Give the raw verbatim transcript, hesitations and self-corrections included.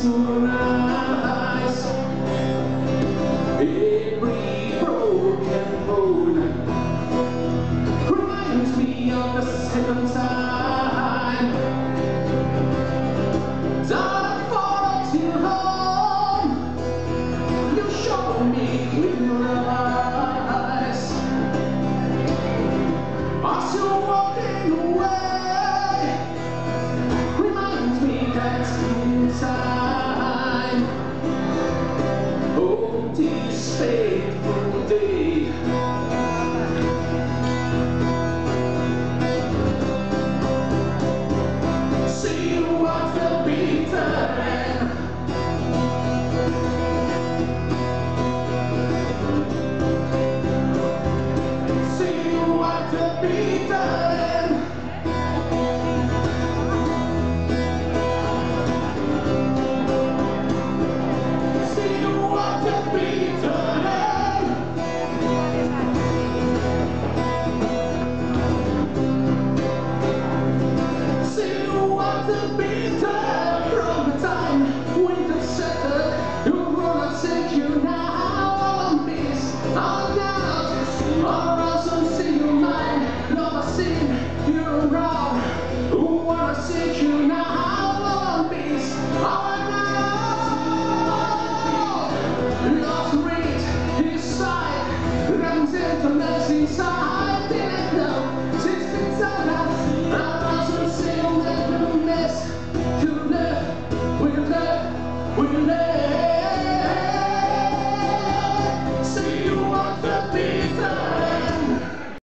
to rise. Every broken bone reminds me of the second time that I followed you home. You show me with your eyes. As you're walking away, reminds me that in time, oh, this fateful day. See what will be done. See what will be done. See what will be done. See what will be